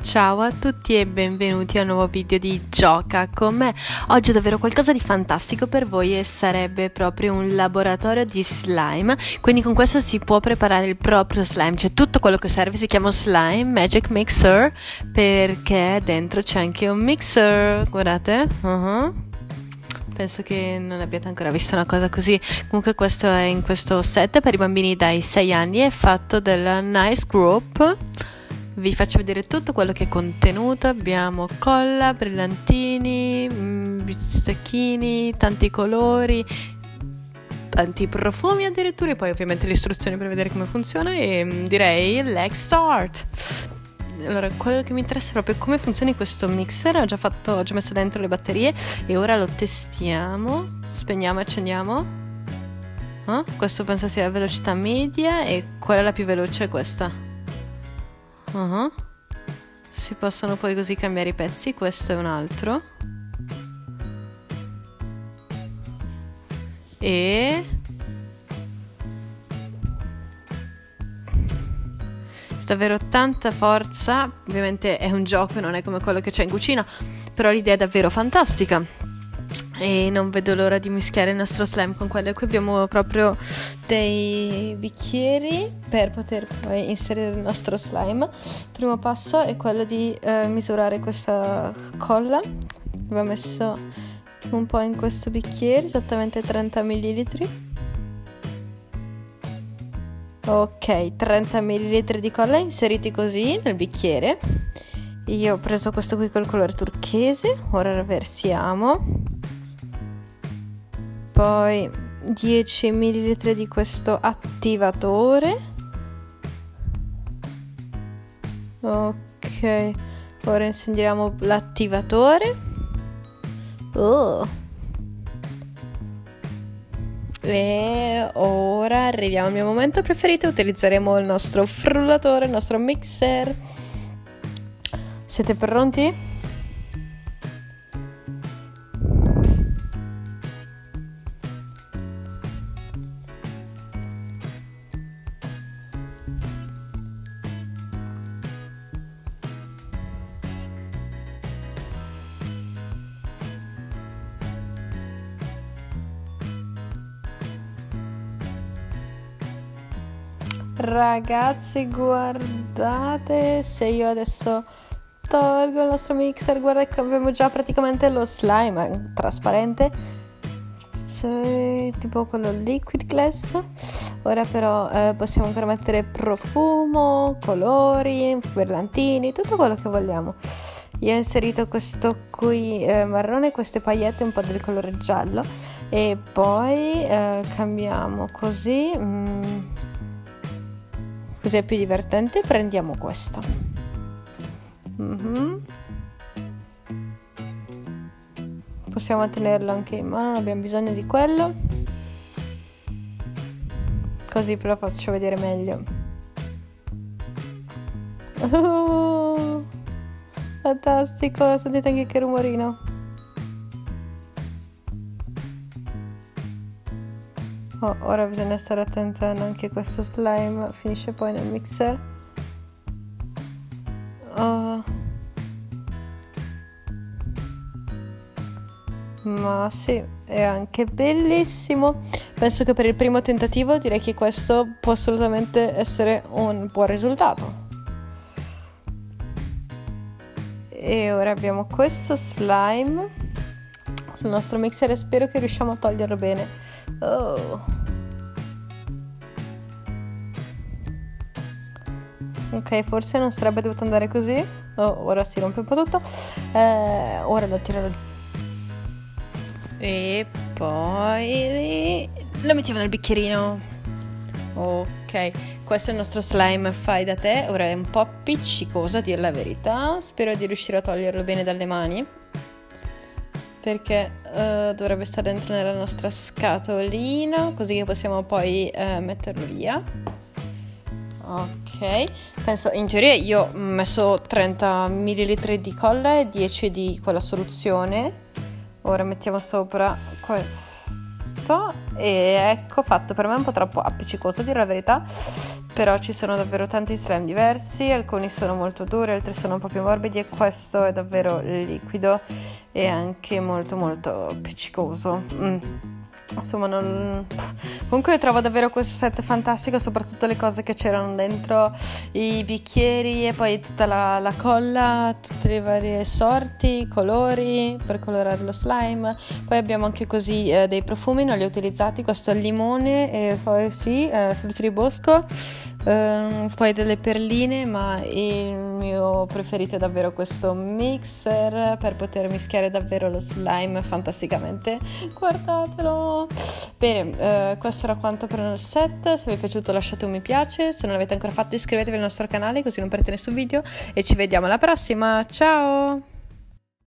Ciao a tutti e benvenuti a un nuovo video di Gioca con me. Oggi ho davvero qualcosa di fantastico per voi e sarebbe proprio un laboratorio di slime. Quindi con questo si può preparare il proprio slime, cioè tutto quello che serve si chiama Slime Magic Mixer, perché dentro c'è anche un mixer, guardate. Penso che non abbiate ancora visto una cosa così. Comunque questo è in questo set per i bambini dai 6 anni, è fatto della Nice Group. Vi faccio vedere tutto quello che è contenuto. Abbiamo colla, brillantini, bistecchini, tanti colori, tanti profumi addirittura, e poi ovviamente le istruzioni per vedere come funziona. E direi let's start. Allora, quello che mi interessa è proprio come funzioni questo mixer. Ho già messo dentro le batterie e ora lo testiamo. Spegniamo e accendiamo. Questo penso sia la velocità media e quella la più veloce è questa. Si possono poi così cambiare i pezzi. Questo è un altro. E davvero tanta forza. Ovviamente è un gioco, non è come quello che c'è in cucina, però l'idea è davvero fantastica e non vedo l'ora di mischiare il nostro slime con quello. Qui abbiamo proprio dei bicchieri per poter poi inserire il nostro slime. Il primo passo è quello di misurare questa colla. Abbiamo messo un po' in questo bicchiere, esattamente 30 ml. Ok, 30 ml di colla inseriti così nel bicchiere. Io ho preso questo qui col colore turchese, ora la versiamo. Poi 10 ml di questo attivatore. Ok, ora incendiamo l'attivatore. E ora arriviamo al mio momento preferito. Utilizzeremo il nostro frullatore, il nostro mixer. Siete pronti? Ragazzi, guardate, se io adesso tolgo il nostro mixer, guarda che abbiamo già praticamente lo slime trasparente, tipo quello liquid glass. Ora però possiamo ancora mettere profumo, colori, brillantini, tutto quello che vogliamo. Io ho inserito questo qui marrone, queste paillette un po' del colore giallo, e poi cambiamo così. Così è più divertente. Prendiamo questo. Possiamo tenerlo anche in mano, non abbiamo bisogno di quello. Così ve lo faccio vedere meglio. Fantastico, sentite anche che rumorino. Ora bisogna stare attenti, anche questo slime finisce poi nel mixer. Ma sì, è anche bellissimo. Penso che per il primo tentativo direi che questo può assolutamente essere un buon risultato. E ora abbiamo questo slime sul nostro mixer e spero che riusciamo a toglierlo bene. Ok, forse non sarebbe dovuto andare così. Ora si rompe un po' tutto. Ora lo tirerò e poi lo mettiamo nel bicchierino. Ok, questo è il nostro slime fai da te. Ora è un po' appiccicoso, a dire la verità. Spero di riuscire a toglierlo bene dalle mani, perché dovrebbe stare dentro nella nostra scatolina, così che possiamo poi metterlo via. Ok, penso, in teoria io ho messo 30 ml di colla e 10 di quella soluzione. Ora mettiamo sopra questo e ecco fatto. Per me è un po' troppo appiccicoso, a dire la verità, però ci sono davvero tanti slime diversi, alcuni sono molto duri, altri sono un po' più morbidi e questo è davvero liquido e anche molto molto appiccicoso. Insomma, comunque trovo davvero questo set fantastico, soprattutto le cose che c'erano dentro, i bicchieri e poi tutta la colla, tutte le varie sorti, colori per colorare lo slime. Poi abbiamo anche così dei profumi, non li ho utilizzati, questo è il limone e poi sì, frutti di bosco, poi delle perline, ma il mio preferito è davvero questo mixer per poter mischiare davvero lo slime fantasticamente. Guardatelo! Bene, questo era quanto per il set. Se vi è piaciuto lasciate un mi piace, se non l'avete ancora fatto iscrivetevi al nostro canale così non perdete nessun video e ci vediamo alla prossima. Ciao!